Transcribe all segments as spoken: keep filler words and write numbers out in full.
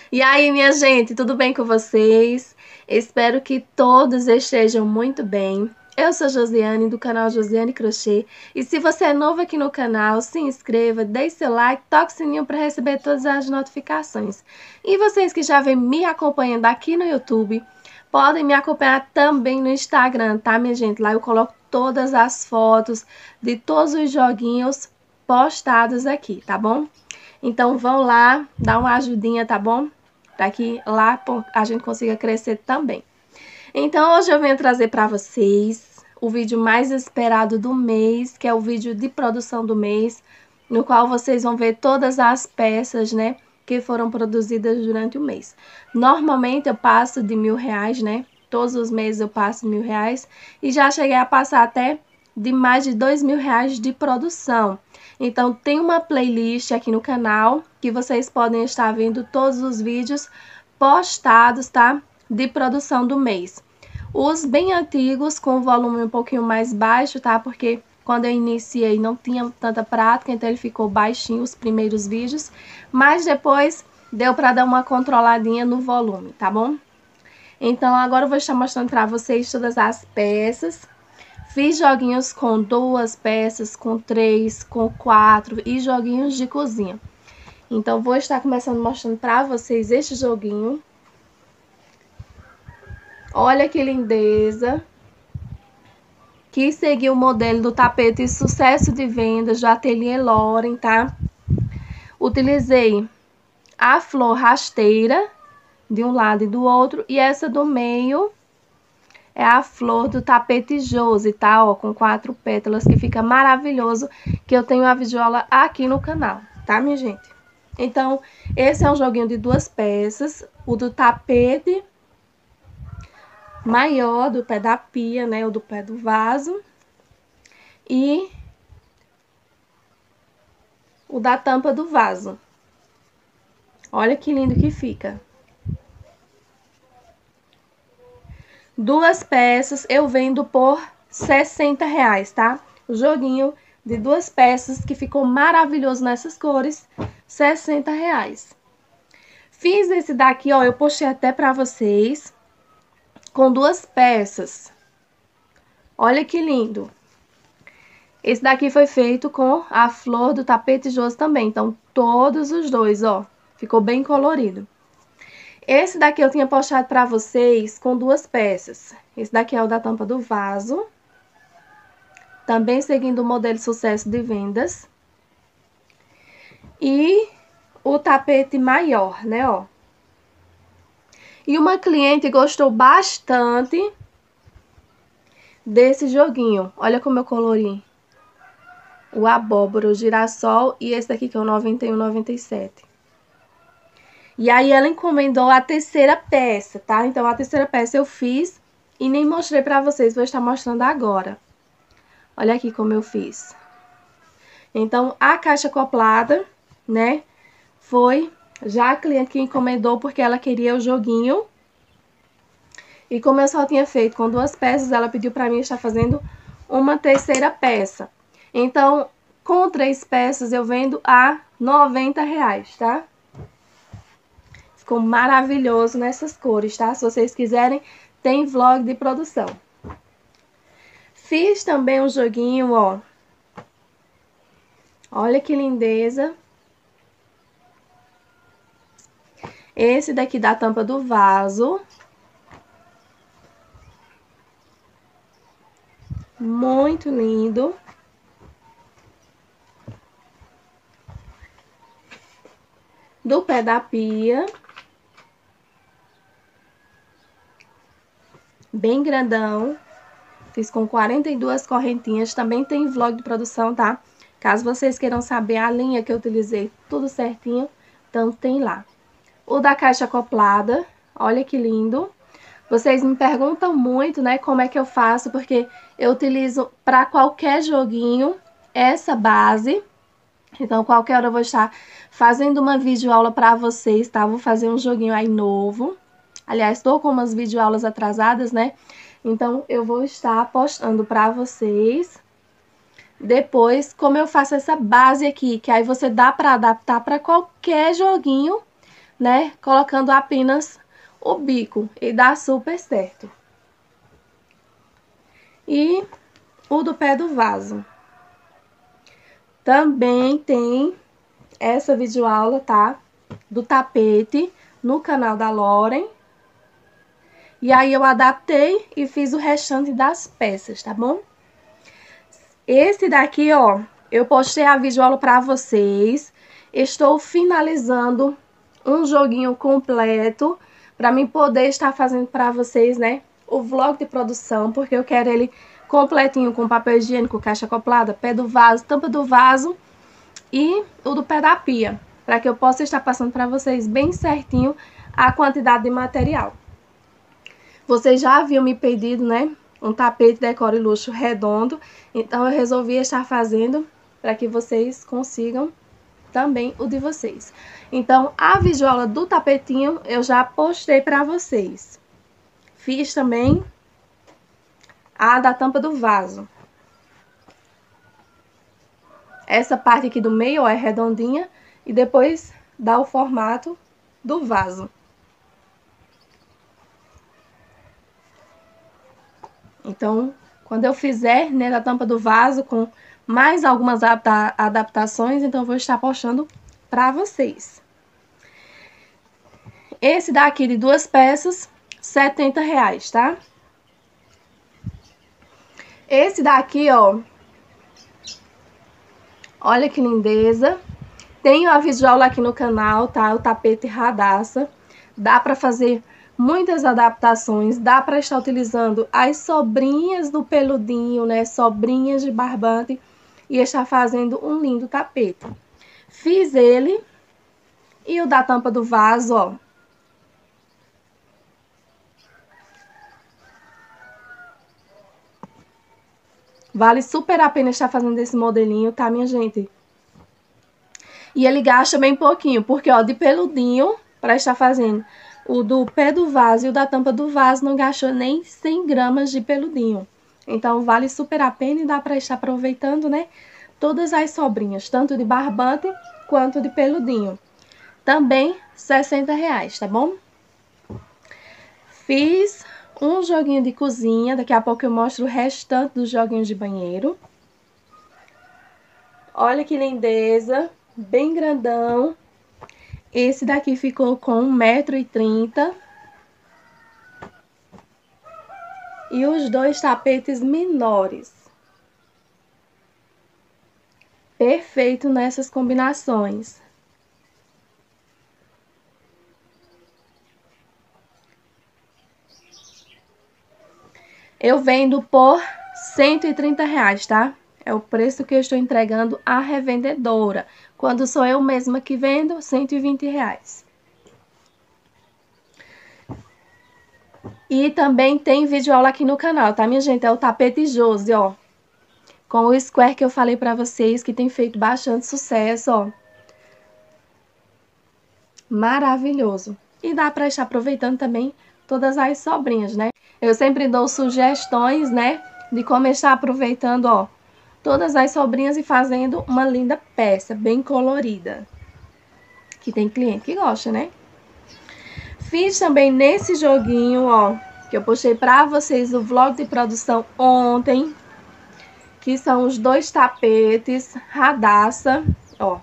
E aí, minha gente, tudo bem com vocês? Espero que todos estejam muito bem. Eu sou Josiane, do canal Josiane Crochê. E se você é novo aqui no canal, se inscreva, deixe seu like, toque o sininho para receber todas as notificações. E vocês que já vêm me acompanhando aqui no YouTube, podem me acompanhar também no Instagram, tá, minha gente? Lá eu coloco todas as fotos de todos os joguinhos postados aqui, tá bom? Então vão lá, dá uma ajudinha, tá bom? Para que lá a gente consiga crescer também. Então hoje eu venho trazer para vocês o vídeo mais esperado do mês, que é o vídeo de produção do mês, no qual vocês vão ver todas as peças, né, que foram produzidas durante o mês. Normalmente eu passo de mil reais, né? Todos os meses eu passo mil reais e já cheguei a passar até de mais de dois mil reais de produção. Então tem uma playlist aqui no canal que vocês podem estar vendo todos os vídeos postados, tá? De produção do mês. Os bem antigos com o volume um pouquinho mais baixo, tá? Porque quando eu iniciei não tinha tanta prática, então ele ficou baixinho os primeiros vídeos, mas depois deu para dar uma controladinha no volume, tá bom? Então agora eu vou estar mostrando para vocês todas as peças. Fiz joguinhos com duas peças, com três, com quatro e joguinhos de cozinha. Então vou estar começando mostrando para vocês este joguinho. Olha que lindeza! Que seguiu o modelo do tapete sucesso de vendas do Ateliê Loren, tá? Utilizei a flor rasteira de um lado e do outro e essa do meio é a flor do tapete Josi, tá? Ó, com quatro pétalas, que fica maravilhoso, que eu tenho a videoaula aqui no canal, tá, minha gente? Então, esse é um joguinho de duas peças, o do tapete maior, do pé da pia, né, o do pé do vaso, e o da tampa do vaso. Olha que lindo que fica. Duas peças eu vendo por sessenta reais, tá? O joguinho de duas peças que ficou maravilhoso nessas cores, sessenta reais. Fiz esse daqui, ó, eu postei até pra vocês, com duas peças. Olha que lindo. Esse daqui foi feito com a flor do tapete Josi também, então todos os dois, ó, ficou bem colorido. Esse daqui eu tinha postado para vocês com duas peças. Esse daqui é o da tampa do vaso. Também seguindo o modelo sucesso de vendas. E o tapete maior, né, ó. E uma cliente gostou bastante desse joguinho. Olha como eu colori. O abóbora, o girassol e esse daqui que é o noventa e um, noventa e sete. E aí ela encomendou a terceira peça, tá? Então a terceira peça eu fiz e nem mostrei pra vocês, vou estar mostrando agora. Olha aqui como eu fiz. Então a caixa acoplada, né, foi já a cliente que encomendou porque ela queria o joguinho. E como eu só tinha feito com duas peças, ela pediu pra mim estar fazendo uma terceira peça. Então, com três peças eu vendo a noventa reais, tá? Ficou maravilhoso nessas cores, tá? Se vocês quiserem, tem vlog de produção. Fiz também um joguinho, ó. Olha que lindeza. Esse daqui da tampa do vaso. Muito lindo. Do pé da pia. Bem grandão. Fiz com quarenta e duas correntinhas. Também tem vlog de produção, tá? Caso vocês queiram saber a linha que eu utilizei, tudo certinho, então tem lá. O da caixa acoplada, olha que lindo. Vocês me perguntam muito, né, como é que eu faço, porque eu utilizo para qualquer joguinho essa base. Então, qualquer hora eu vou estar fazendo uma videoaula para vocês, tá? Vou fazer um joguinho aí novo. Aliás, estou com umas videoaulas atrasadas, né? Então, eu vou estar postando para vocês depois como eu faço essa base aqui, que aí você dá para adaptar para qualquer joguinho né, colocando apenas o bico e dá super certo. E o do pé do vaso. Também tem essa videoaula, tá? Do tapete no canal da Loren. E aí eu adaptei e fiz o restante das peças, tá bom? Esse daqui, ó, eu postei a videoaula pra vocês. Estou finalizando um joguinho completo pra mim poder estar fazendo pra vocês, né? O vlog de produção, porque eu quero ele completinho com papel higiênico, caixa acoplada, pé do vaso, tampa do vaso e o do pé da pia, para que eu possa estar passando para vocês bem certinho a quantidade de material. Vocês já haviam me pedido, né, um tapete Decor e Luxo redondo, então eu resolvi estar fazendo para que vocês consigam também o de vocês. Então, a videoaula do tapetinho eu já postei para vocês. Fiz também a da tampa do vaso. Essa parte aqui do meio, ó, é redondinha e depois dá o formato do vaso. Então, quando eu fizer, né, da tampa do vaso com mais algumas adapta adaptações, então eu vou estar postando para vocês. Esse daqui de duas peças, setenta reais, tá? Esse daqui, ó, olha que lindeza. Tenho a videoaula aqui no canal, tá? O tapete Radassa. Dá pra fazer muitas adaptações. Dá pra estar utilizando as sobrinhas do peludinho, né? Sobrinhas de barbante. E estar fazendo um lindo tapete. Fiz ele. E o da tampa do vaso, ó. Vale super a pena estar fazendo esse modelinho, tá, minha gente? E ele gasta bem pouquinho, porque, ó, de peludinho, pra estar fazendo o do pé do vaso e o da tampa do vaso, não gastou nem cem gramas de peludinho. Então, vale super a pena e dá pra estar aproveitando, né, todas as sobrinhas, tanto de barbante quanto de peludinho. Também sessenta reais, tá bom? Fiz um joguinho de cozinha, daqui a pouco eu mostro o restante dos joguinhos de banheiro. Olha que lindeza, bem grandão. Esse daqui ficou com um metro e trinta. E os dois tapetes menores. Perfeito nessas combinações. Eu vendo por cento e trinta reais, tá? É o preço que eu estou entregando à revendedora. Quando sou eu mesma que vendo, cento e vinte reais. E também tem videoaula aqui no canal, tá, minha gente? É o tapete Josi, ó. Com o square que eu falei pra vocês, que tem feito bastante sucesso, ó. Maravilhoso. E dá pra estar aproveitando também todas as sobrinhas, né? Eu sempre dou sugestões, né, de como estar aproveitando, ó, todas as sobrinhas e fazendo uma linda peça, bem colorida. Que tem cliente que gosta, né? Fiz também nesse joguinho, ó, que eu postei pra vocês o vlog de produção ontem, que são os dois tapetes Radassa, ó.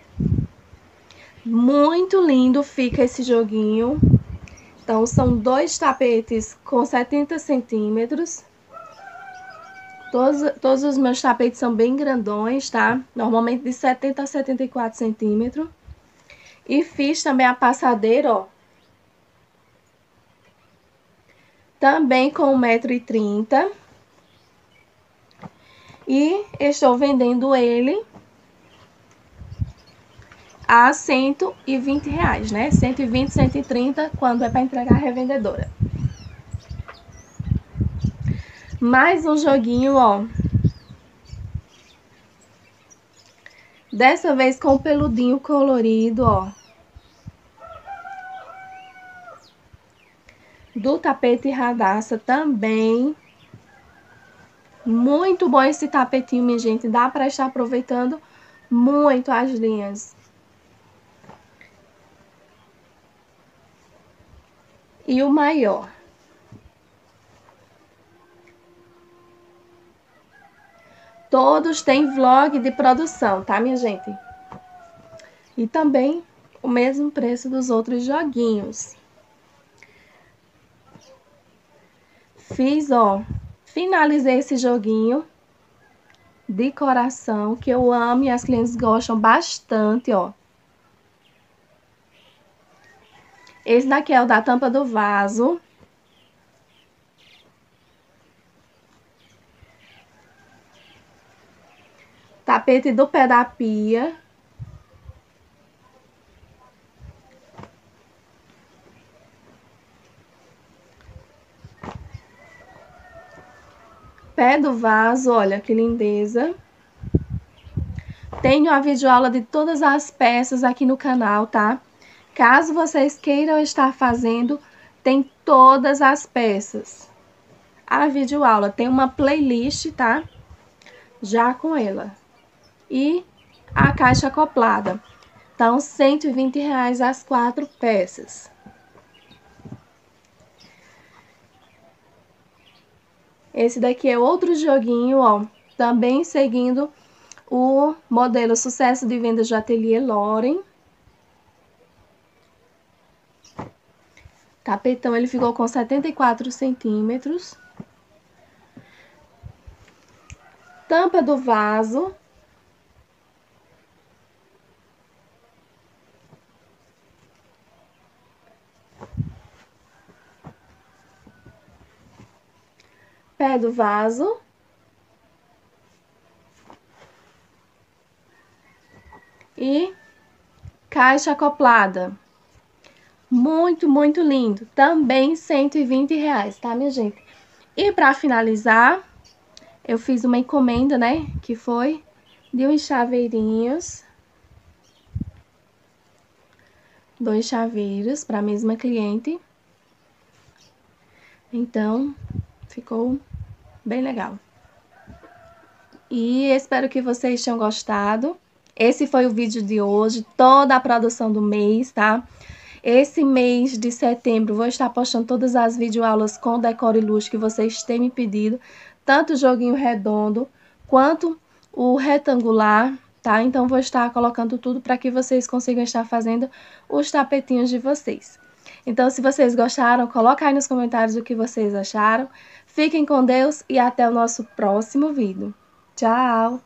Muito lindo fica esse joguinho. Então, são dois tapetes com setenta centímetros. Todos, todos os meus tapetes são bem grandões, tá? Normalmente de setenta a setenta e quatro centímetros. E fiz também a passadeira, ó. Também com um metro e trinta. E estou vendendo ele a cento e vinte reais, né? cento e vinte, cento e trinta quando é para entregar a revendedora. Mais um joguinho, ó. Dessa vez com peludinho colorido, ó. Do tapete Radassa também. Muito bom esse tapetinho, minha gente. Dá para estar aproveitando muito as linhas. e o maior. Todos têm vlog de produção, tá, minha gente? E também o mesmo preço dos outros joguinhos. Fiz, ó, finalizei esse joguinho de coração, que eu amo e as clientes gostam bastante, ó. Esse daqui é o da tampa do vaso. Tapete do pé da pia. Pé do vaso, olha que lindeza. Tenho a videoaula de todas as peças aqui no canal, tá? Caso vocês queiram estar fazendo, tem todas as peças. A videoaula tem uma playlist, tá? Já com ela. E a caixa acoplada. Então, cento e vinte reais as quatro peças. Esse daqui é outro joguinho, ó. Também seguindo o modelo Sucesso de Vendas de Ateliê Loren. Tapetão, ele ficou com setenta e quatro centímetros. Tampa do vaso. Pé do vaso. E caixa acoplada. Muito, muito lindo. Também cento e vinte reais, tá, minha gente? E pra finalizar, eu fiz uma encomenda, né? Que foi de uns chaveirinhos. Dois chaveiros pra mesma cliente. Então, ficou bem legal. E espero que vocês tenham gostado. Esse foi o vídeo de hoje, toda a produção do mês, tá? Esse mês de setembro vou estar postando todas as videoaulas com Decore Luxo que vocês têm me pedido. Tanto o joguinho redondo, quanto o retangular, tá? Então, vou estar colocando tudo para que vocês consigam estar fazendo os tapetinhos de vocês. Então, se vocês gostaram, coloca aí nos comentários o que vocês acharam. Fiquem com Deus e até o nosso próximo vídeo. Tchau!